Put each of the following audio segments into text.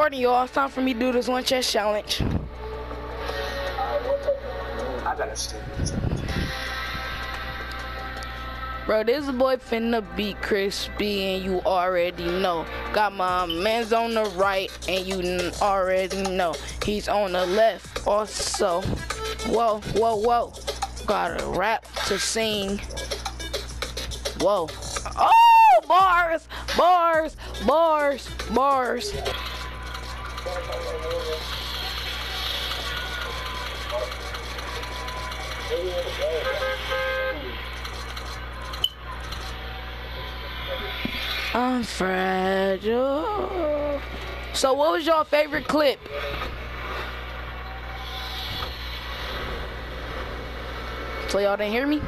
recording, y'all. It's time for me to do this one chest challenge. I gotta stick this. Bro, this boy finna be crispy, and you already know. Got my mans on the right, and you already know. He's on the left also. Whoa, whoa, whoa. Got a rap to sing. Whoa. Oh, bars, bars, bars, bars. I'm fragile. So what was your favorite clip? So y'all didn't hear me?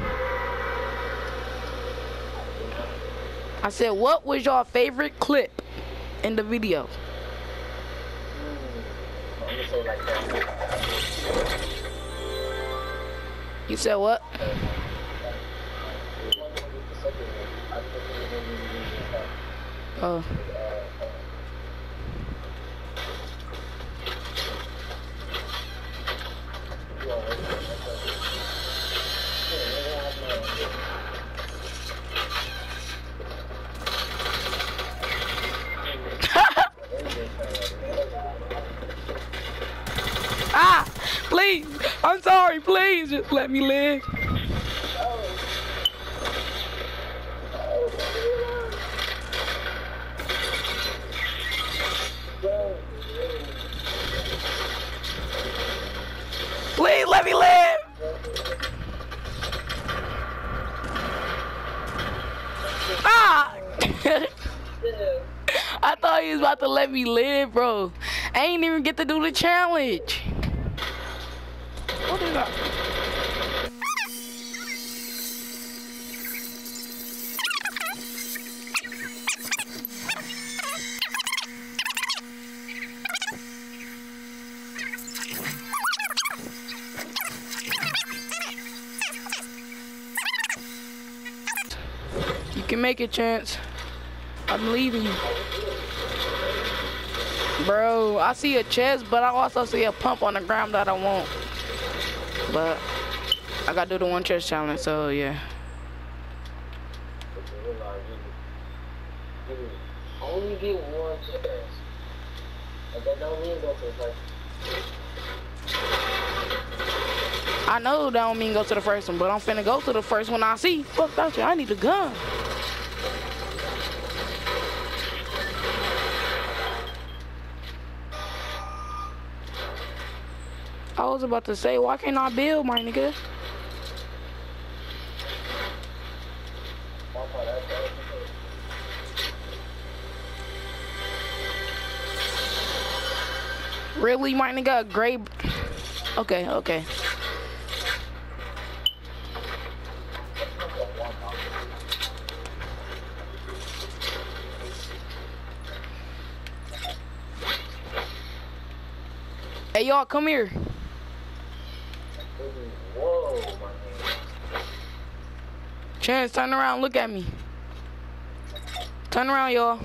I said, what was your favorite clip in the video? You said what? Oh. Ah, please, I'm sorry, please, just let me live. Please let me live. Ah! I thought he was about to let me live, bro. I ain't even get to do the challenge. What is that? You can make it, Chance. I'm leaving you. Bro, I see a chest, but I also see a pump on the ground that I want. But I gotta do the one chest challenge, so yeah. Only get one chest. But that don't mean go to the first. I know that don't mean go to the first one, but I'm finna go to the first one I see. Fuck that shit, I need a gun. I was about to say, why can't I build, my nigga? Really, my nigga, a gray... Okay, okay. Hey, y'all, come here. Whoa, my man. Chance, turn around, look at me. Turn around, y'all.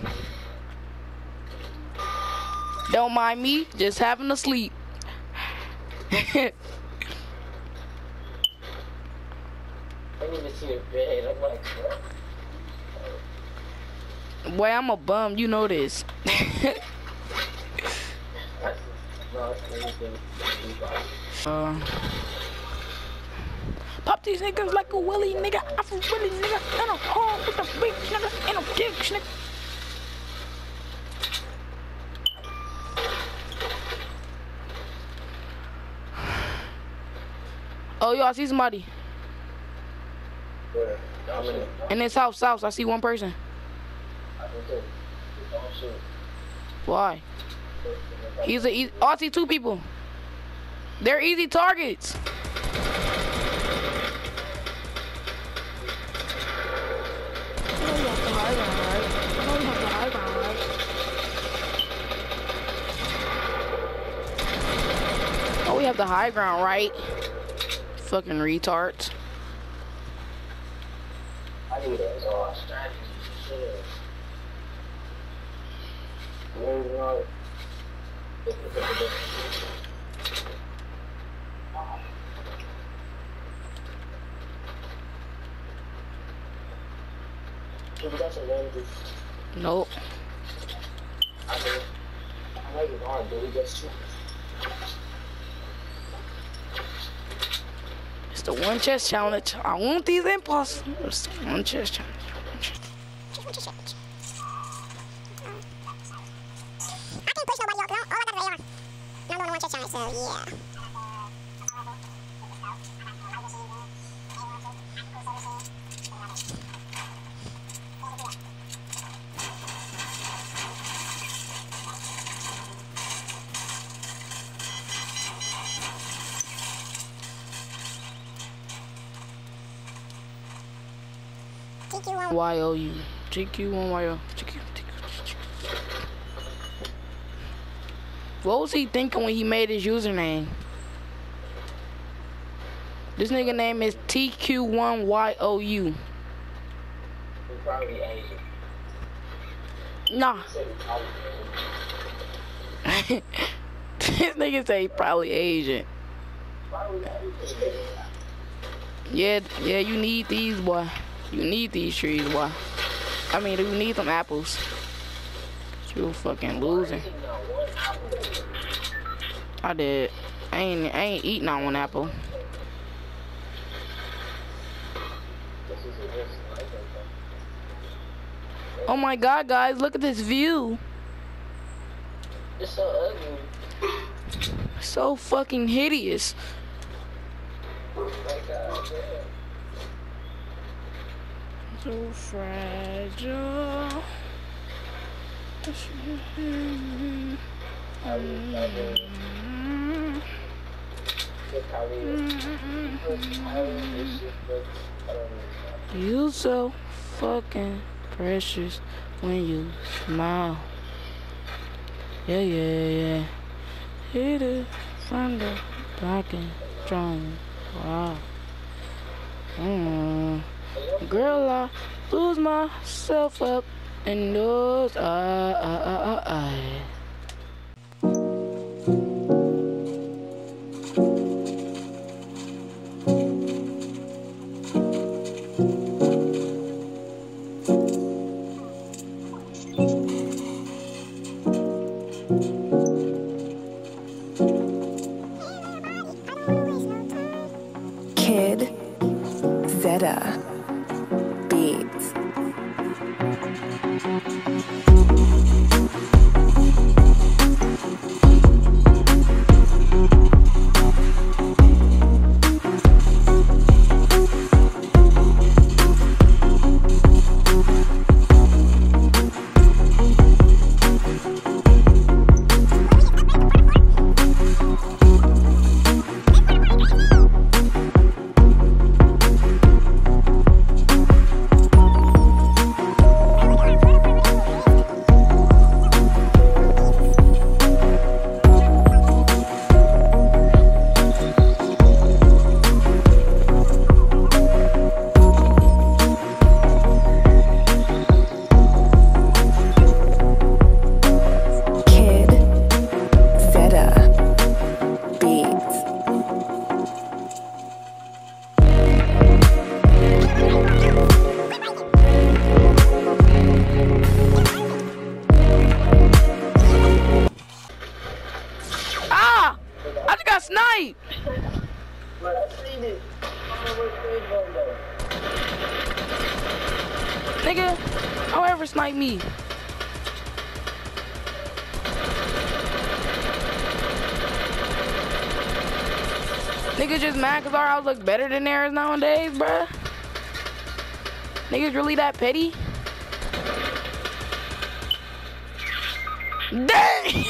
Don't mind me, just having to sleep. I didn't even see a bed. I'm like, what? Boy, I'm a bum, you know this. Pop these niggas like a willy nigga. I'm from Willy nigga. And I'm home with the big nigga. And I'm big nigga. Oh, yo, I see somebody. In this house, I see one person. Why? He's a oh, I see two people. They're easy targets. Oh, we have the high ground, right? Fucking retards. I need a strategy. Shit. Nope. I mean, I know you are, but we just shoot. It's the one chest challenge. I want these impulses. It's the one chest challenge. I can't push nobody up, no. All I got is AR. No, I'm doing the one chest challenge, so yeah. YOU. GQ1YO. What was he thinking when he made his username? This nigga name is TQ1YOU. He's probably Asian. Nah. He said he's probably Asian. This nigga say he probably Asian. Probably Asian. Yeah, you need these, boy. You need these trees, boy. I mean, you need them apples. You fucking losing. I did. I ain't eating on one apple. Oh my god, guys, look at this view. It's so ugly. So fucking hideous. Oh my god, damn. So fragile. You so fucking precious when you smile. Yeah. Hit it from the back and strong. Wow. Girl, I lose myself up in those eyes. Kid Zeta Beats. Snipe! But I seen it. I don't know where it's going though. Nigga, don't ever snipe me. Niggas just mad cause our house look better than theirs nowadays, bruh. Niggas really that petty? Dang!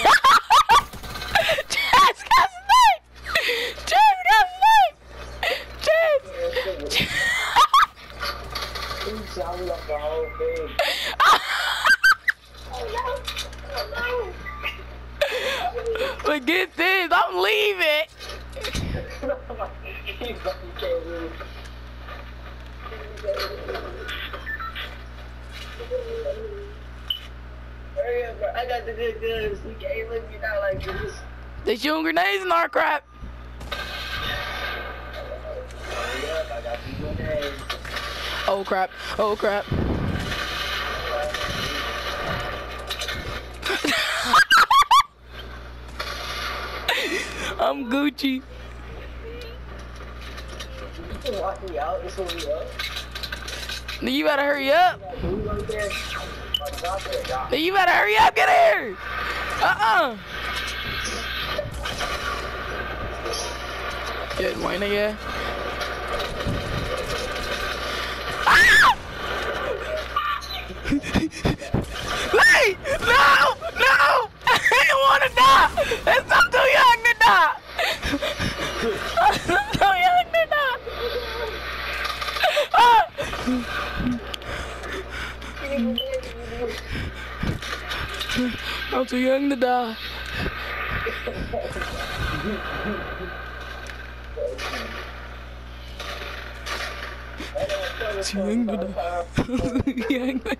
Chaz got sniped! Chaz got sniped! Chaz! He shot me like the whole thing. But get this, I'm leaving! He fucking can't move. Hey, hurry up, bro. I got the good goods. You can't look me down like this. They shooting grenades in our crap. Hurry up, I got the grenades. Oh crap. Oh crap. I'm Gucci. You can walk me out. This will be up. You better hurry up. Who's right there? You better hurry up. Get here. Good morning, yeah. Ah! Wait! No! No! I didn't want to die! I'm too young to die! I'm too young to die! Ah! I'm too young to die. Too young to die. Young to die.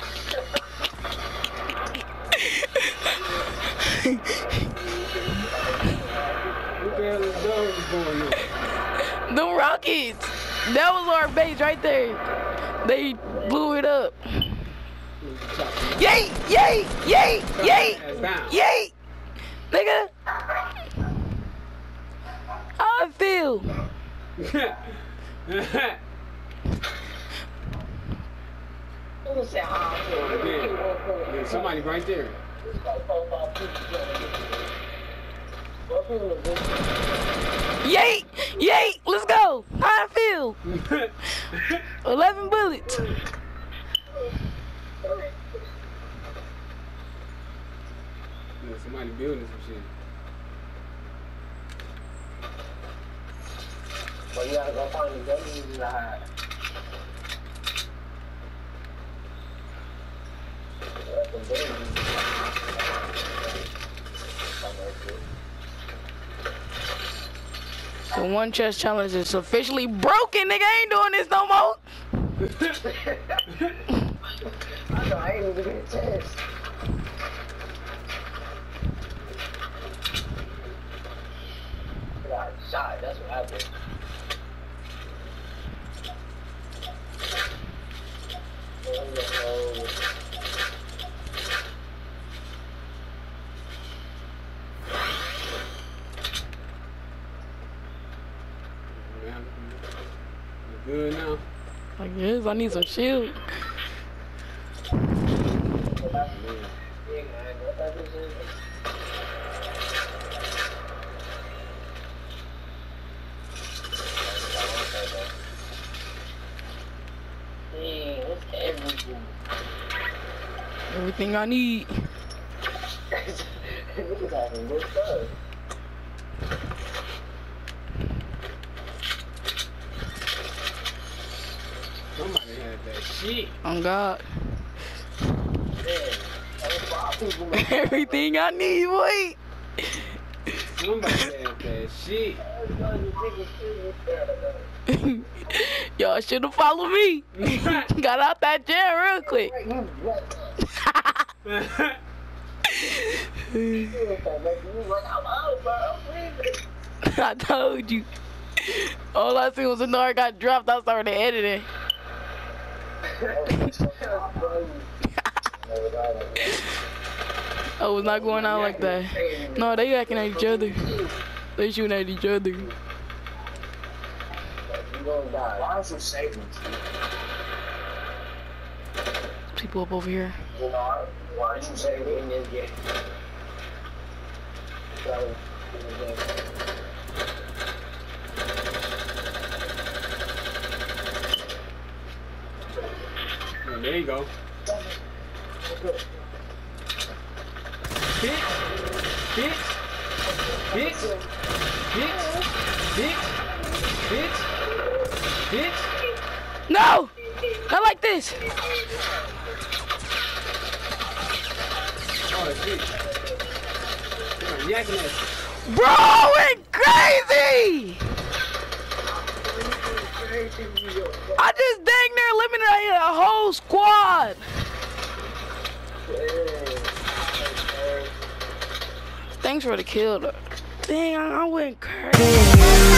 Them rockets. That was our base right there. They blew it up. Yay! Yay! Yay! Yay! Yay! Nigga! How I feel? There's somebody right there. Yay! Yay! Let's go! How I feel? 11 bullets. There's somebody building some shit. But you gotta go find the gun to hide. The one chest challenge is officially broken, nigga. I ain't doing this no more. I know, I ain't even get a chance. I got shot, that's what happened. Good now. I guess I need some shield. Everything I need. Somebody had that shit. On God. Everything I need, wait. Somebody had that shit. Y'all should have followed me. Got out that jam real quick. I told you. All I seen was a Nard got dropped. I started editing. I was not going out like that. No, they acting at each other. They shooting at each other. Why is it saving? People up over here. You know, why aren't you saving in this game? Oh, there you go. Bitch! Bitch! Bitch! Bitch! Bitch! Bitch! Bitch! No! Not like this! Oh, shit. You're yakking that. Bro, it's crazy! I just dang near eliminated a whole squad! Thanks for the kill though. Dang, I went crazy.